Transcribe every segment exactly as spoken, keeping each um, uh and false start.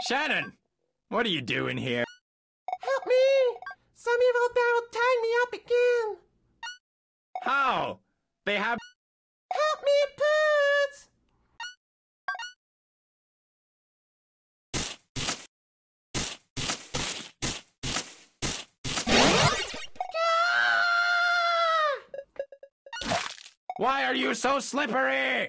Shannon! What are you doing here? Help me! Some evil barrel tied me up again! How? They have... Help me, Poots! Why are you so slippery?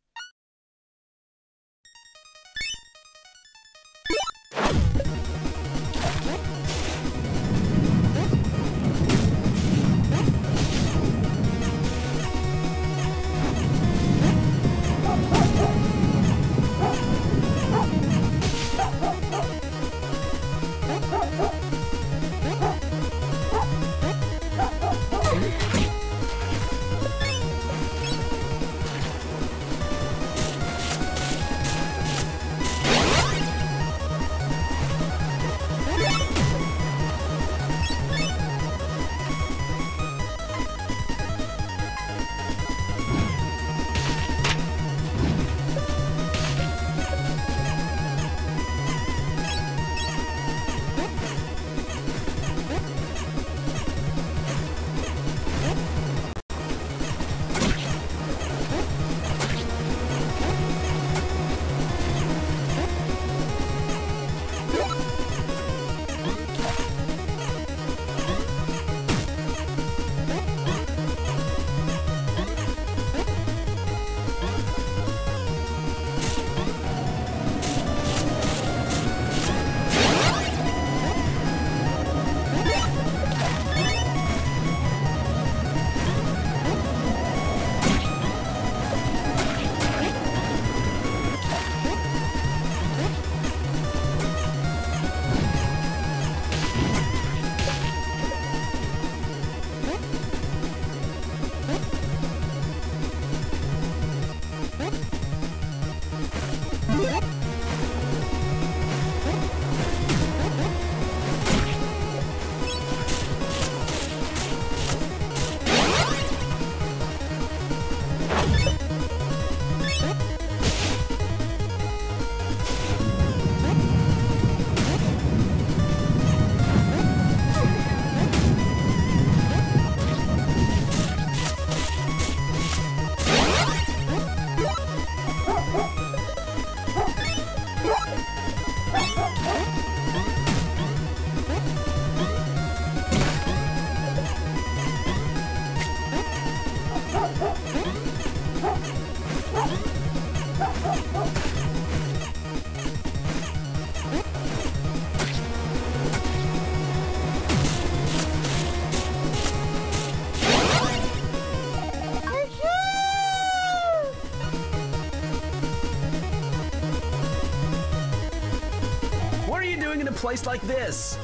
In a place like this?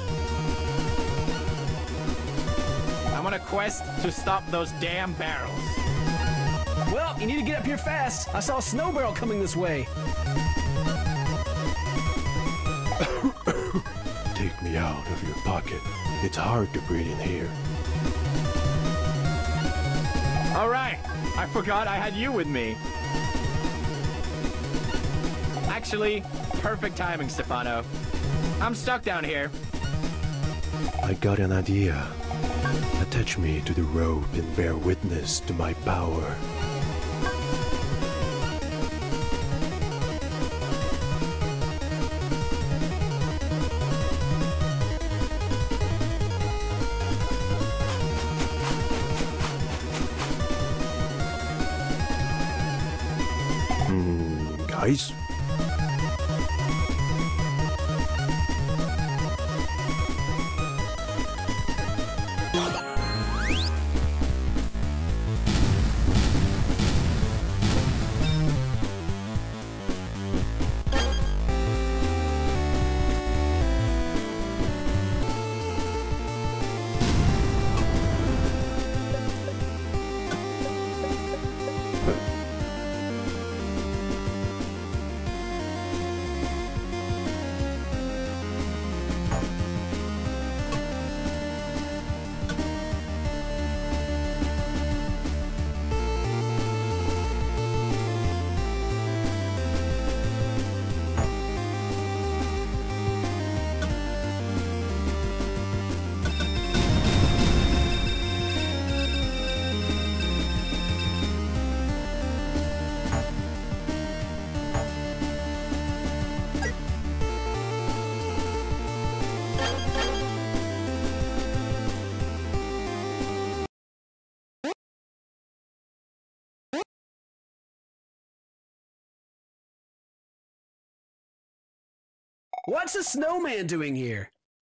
I'm on a quest to stop those damn barrels. Well, you need to get up here fast. I saw a snow barrel coming this way. Take me out of your pocket. It's hard to breathe in here. All right, I forgot I had you with me. Actually, perfect timing, Stefano. I'm stuck down here. I got an idea. Attach me to the rope and bear witness to my power. Hmm, guys? What's a snowman doing here?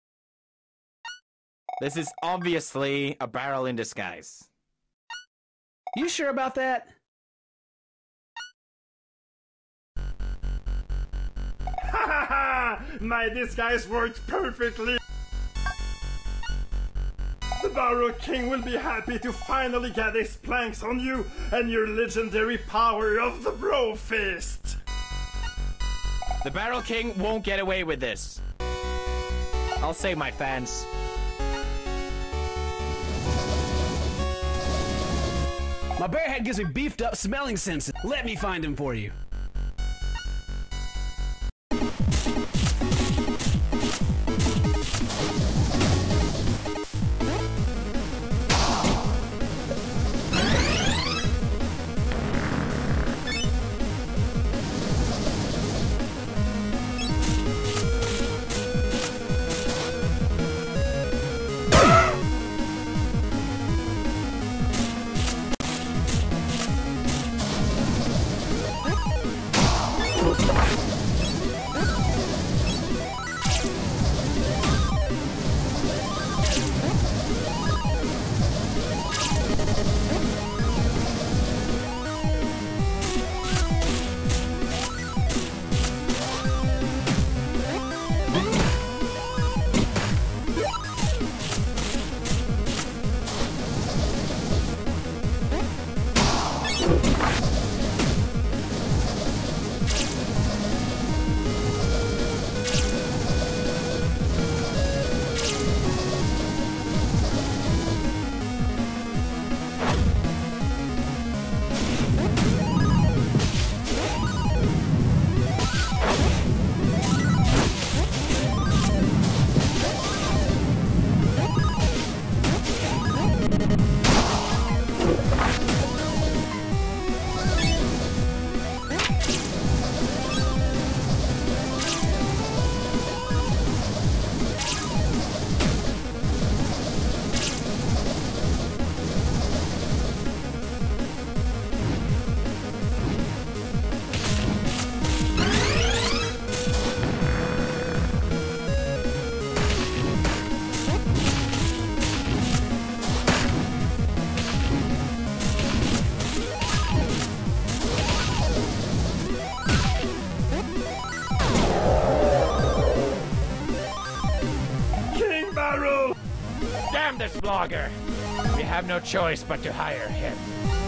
This is obviously a barrel in disguise. You sure about that? Ha ha ha! My disguise worked perfectly! The Barrow King will be happy to finally get his planks on you and your legendary power of the Bro Fist! The Barrel King won't get away with this. I'll save my fans. My bear hat gives me beefed up smelling senses. Let me find him for you. Damn this vlogger! We have no choice but to hire him.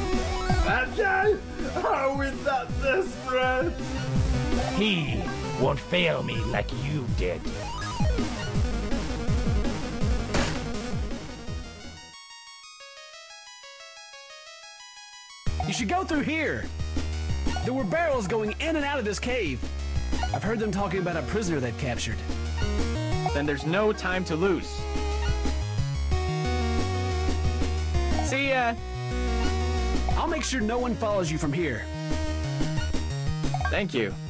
That guy? How is that desperate? He won't fail me like you did. You should go through here. There were barrels going in and out of this cave. I've heard them talking about a prisoner they've captured. Then there's no time to lose. See ya! I'll make sure no one follows you from here. Thank you.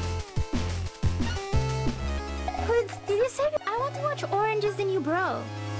Did you say I want to watch Orange is the New Bro?